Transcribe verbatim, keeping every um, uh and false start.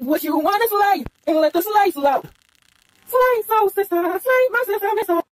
what you wanna slay, and let the slay slow. Slay, soul sister, slay, my sister, miss her.